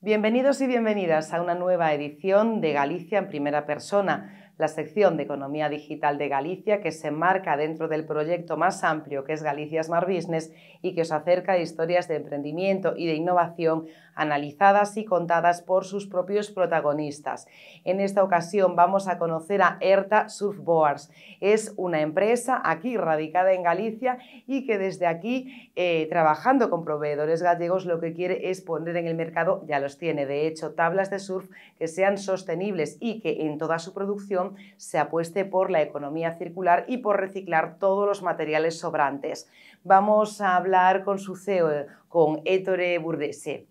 Bienvenidos y bienvenidas a una nueva edición de Galicia en Primera Persona, la sección de Economía Digital de Galicia que se enmarca dentro del proyecto más amplio que es Galicia Smart Business y que os acerca a historias de emprendimiento y de innovación analizadas y contadas por sus propios protagonistas. En esta ocasión vamos a conocer a Erta Surfboards. Es una empresa aquí radicada en Galicia y que desde aquí, trabajando con proveedores gallegos, lo que quiere es poner en el mercado, ya los tiene de hecho, tablas de surf que sean sostenibles y que en toda su producción se apueste por la economía circular y por reciclar todos los materiales sobrantes. Vamos a hablar con su CEO, con Ettore Burdese.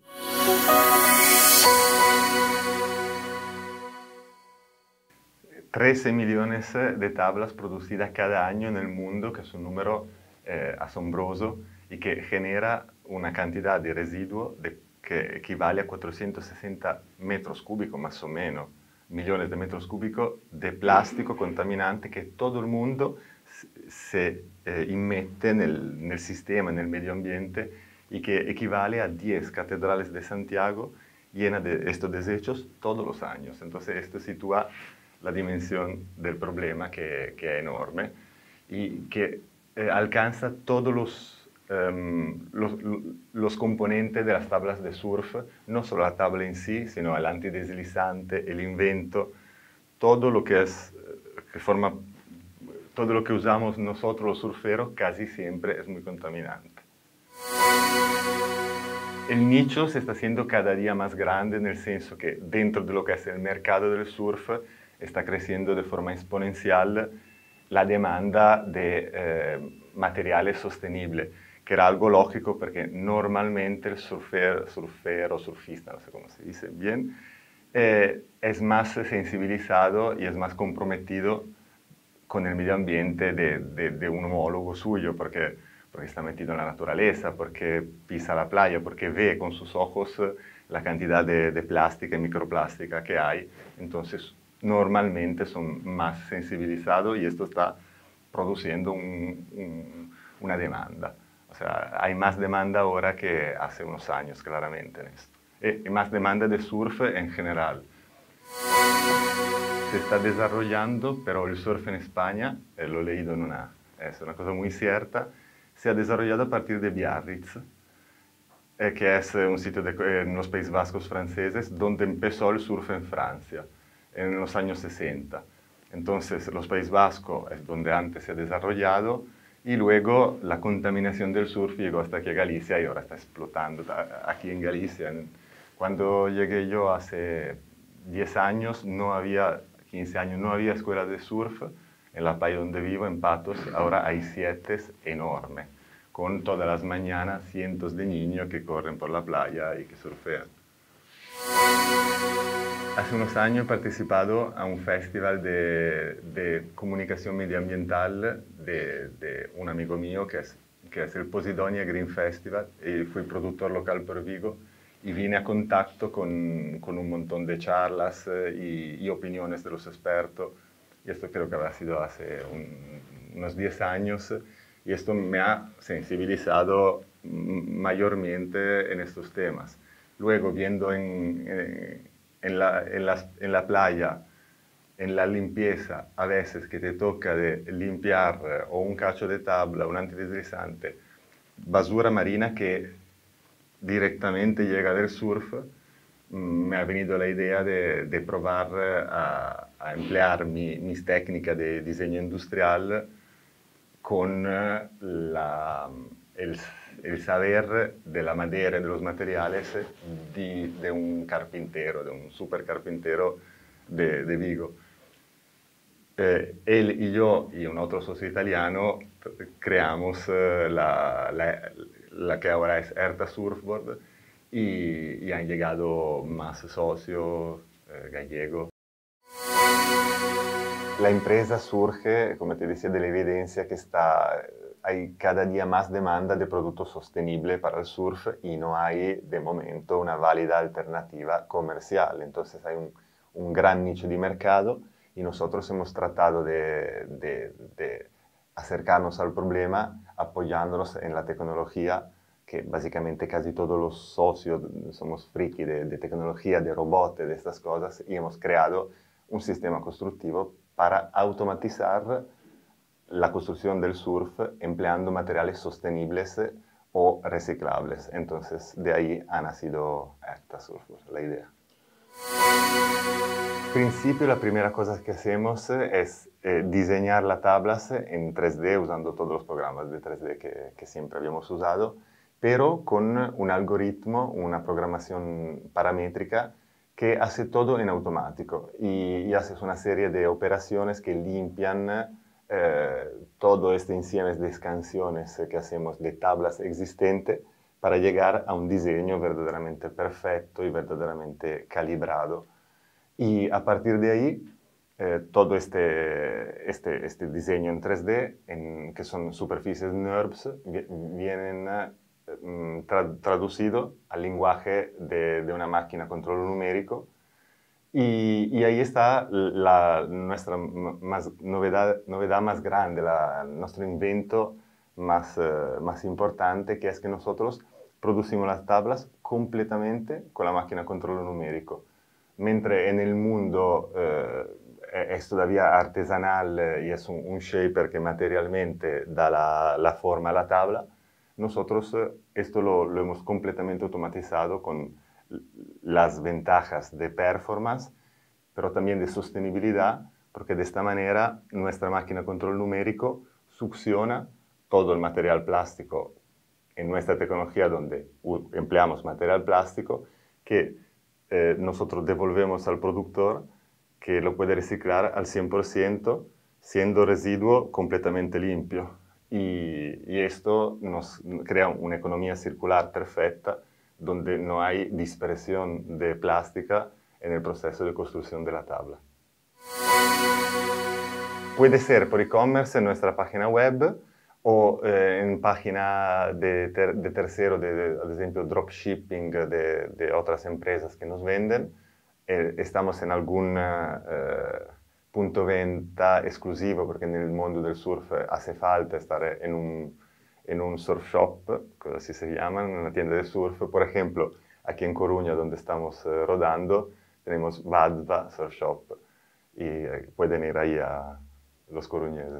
13 millones de tablas producidas cada año en el mundo, que es un número asombroso y que genera una cantidad de residuo que equivale a 460 metros cúbicos, más o menos, millones de metros cúbicos de plástico contaminante que todo el mundo se immette nel sistema, nel medio ambiente, y que equivale a 10 catedrales de Santiago llenas de estos desechos todos los años. Entonces esto sitúa la dimensión del problema que es enorme y que alcanza todos los componentes de las tablas de surf, no solo la tabla en sí, sino el antideslizante, el invento, todo lo que todo lo que usamos nosotros los surferos casi siempre es muy contaminante. El nicho se está haciendo cada día más grande en el senso que dentro de lo que es el mercado del surf está creciendo de forma exponencial la demanda de materiales sostenibles, que era algo lógico porque normalmente el surfero, surfista, no sé cómo se dice bien, es más sensibilizado y es más comprometido con el medio ambiente de un homólogo suyo, porque está metido en la naturaleza, porque pisa la playa, porque ve con sus ojos la cantidad de plástica y microplástica que hay. Entonces, normalmente son más sensibilizados y esto está produciendo una demanda. O sea, hay más demanda ahora que hace unos años, claramente, en esto. Y más demanda de surf en general. Se está desarrollando, pero el surf en España, lo he leído es una cosa muy cierta, se ha desarrollado a partir de Biarritz, que es un sitio en los Países Vascos franceses, donde empezó el surf en Francia, en los años 60. Entonces, los Países Vascos es donde antes se ha desarrollado, y luego la contaminación del surf llegó hasta aquí a Galicia y ahora está explotando aquí en Galicia. Cuando llegué yo hace 10 años, 15 años, no había escuelas de surf en la playa donde vivo, en Patos. Ahora hay 7 enormes, con todas las mañanas cientos de niños que corren por la playa y que surfean. Hace unos años he participado a un festival de comunicación medioambiental de un amigo mío que es el Posidonia Green Festival, y fui productor local por Vigo y vine a contacto con un montón de charlas y opiniones de los expertos, y esto creo que habrá sido hace unos 10 años, y esto me ha sensibilizado mayormente en estos temas. Luego, viendo en la playa, en la limpieza, a veces que te toca de limpiar o un cacho de tabla, un antideslizante, basura marina que directamente llega del surf, me ha venido la idea de probar a emplear mis técnicas de diseño industrial con el saber de la madera y de los materiales de un carpintero, de un super carpintero de Vigo. Él y yo y un otro socio italiano creamos la que ahora es Erta Surfboard, y han llegado más socios gallegos. La empresa surge, como te decía, de la evidencia que hay cada día más demanda de productos sostenibles para el surf y no hay de momento una válida alternativa comercial. Entonces hay un gran nicho de mercado y nosotros hemos tratado de acercarnos al problema apoyándonos en la tecnología que básicamente casi todos los socios somos friki de tecnología, de robots, de estas cosas, y hemos creado un sistema constructivo para automatizar la construcción del surf empleando materiales sostenibles o reciclables. Entonces, de ahí ha nacido Erta Surfwear, la idea. En principio, la primera cosa que hacemos es diseñar las tablas en 3D usando todos los programas de 3D que siempre habíamos usado, pero con un algoritmo, una programación paramétrica que hace todo en automático y haces una serie de operaciones que limpian todo este insieme de canciones que hacemos de tablas existentes para llegar a un diseño verdaderamente perfecto y verdaderamente calibrado. Y a partir de ahí, todo este diseño en 3D, que son superficies NURBS, vienen traducidos al lenguaje de una máquina control numérico. Y ahí está nuestra novedad más grande, nuestro invento más importante, que es que nosotros producimos las tablas completamente con la máquina control numérico. Mentre en el mundo es todavía artesanal y es un shaper que materialmente da la forma a la tabla, nosotros esto lo hemos completamente automatizado con las ventajas de performance, pero también de sostenibilidad, porque de esta manera nuestra máquina control numérico succiona todo el material plástico en nuestra tecnología donde empleamos material plástico que nosotros devolvemos al productor que lo puede reciclar al 100%, siendo residuo completamente limpio. Y esto nos crea una economía circular perfecta, donde no hay dispersión de plástica en el proceso de construcción de la tabla. Puede ser por e-commerce en nuestra página web o en página de tercero, ad esempio dropshipping de otras empresas que nos venden. Estamos en algún punto venta exclusivo, porque en el mundo del surf hace falta estar en un surf shop, así se llaman, en una tienda de surf. Por ejemplo, aquí en Coruña, donde estamos rodando, tenemos Vadva Surf Shop y pueden ir ahí a los coruñeses.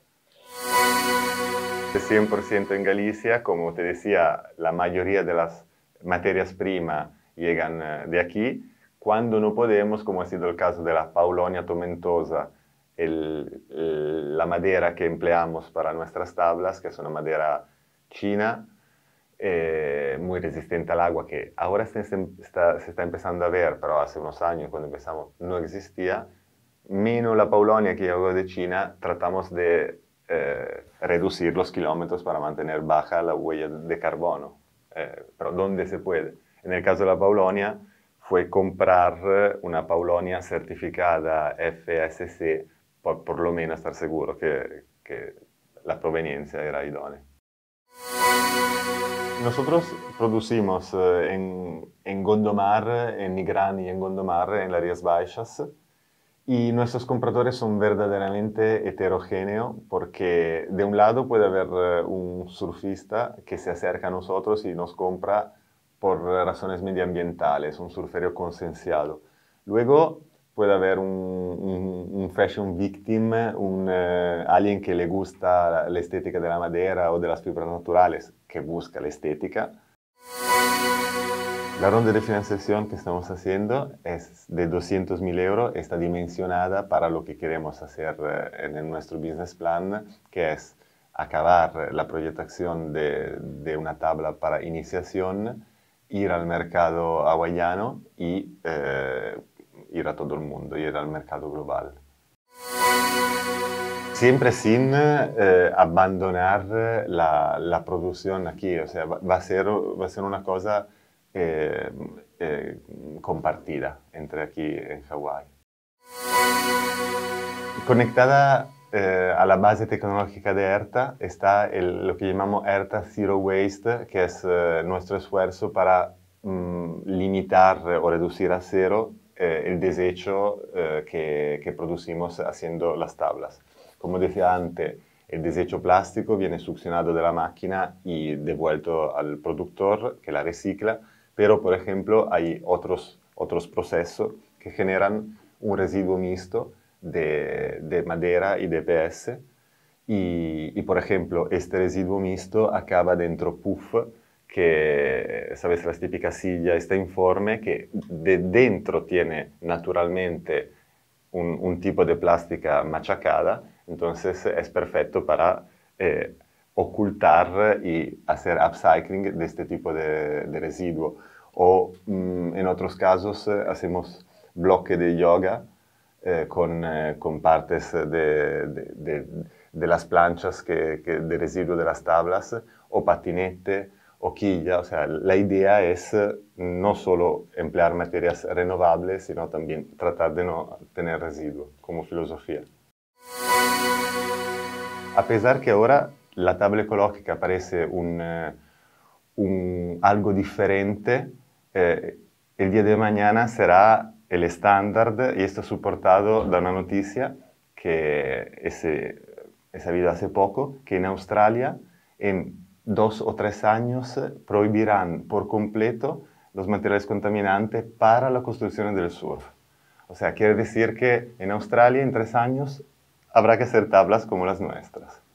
De 100% en Galicia, como te decía, la mayoría de las materias primas llegan de aquí. Cuando no podemos, como ha sido el caso de la Paulonia tomentosa, la madera que empleamos para nuestras tablas, que es una madera china, muy resistente al agua, que ahora se está empezando a ver, pero hace unos años, cuando empezamos, no existía. Menos la Paulonia que llegó de China, tratamos de reducir los kilómetros para mantener baja la huella de carbono, pero donde se puede. En el caso de la Paulonia, fue comprar una Paulonia certificada FSC, por lo menos estar seguro que la proveniencia era idónea. Nosotros producimos en Gondomar, en Nigrán y en Gondomar, en las Rías Baixas, y nuestros compradores son verdaderamente heterogéneos, porque de un lado puede haber un surfista que se acerca a nosotros y nos compra por razones medioambientales, un surfero concienciado. Luego puede haber un fashion victim, alguien que le gusta la estética de la madera o de las fibras naturales, que busca la estética. La ronda de financiación que estamos haciendo es de 200.000 euros, está dimensionada para lo que queremos hacer en nuestro business plan, que es acabar la proyectación de una tabla para iniciación, ir al mercado hawaiano y ir a todo el mundo, ir al mercado global. Siempre sin abandonar la producción aquí, o sea, va a ser una cosa compartida entre aquí en Hawái. Conectada a la base tecnológica de Erta está lo que llamamos Erta Zero Waste, que es nuestro esfuerzo para limitar o reducir a cero el desecho que producimos haciendo las tablas. Como decía antes, El desecho plástico viene succionado de la máquina y devuelto al productor que la recicla, pero por ejemplo hay otros procesos que generan un residuo mixto de madera y de EPS y por ejemplo este residuo mixto acaba dentro PUF, que, sabes, la típica silla está informe que de dentro tiene naturalmente un tipo de plástica machacada, entonces es perfecto para ocultar y hacer upcycling de este tipo de residuo. O en otros casos hacemos bloque de yoga con partes de las planchas de residuo de las tablas, o patinete, o quilla. O sea, la idea es no solo emplear materias renovables, sino también tratar de no tener residuo como filosofía. A pesar que ahora la tabla ecológica parece algo diferente, el día de mañana será el estándar y está soportado da una noticia que he sabido hace poco, que en Australia en 2 o 3 años prohibirán por completo los materiales contaminantes para la construcción del surf. O sea, quiere decir que en Australia en 3 años habrá que hacer tablas como las nuestras.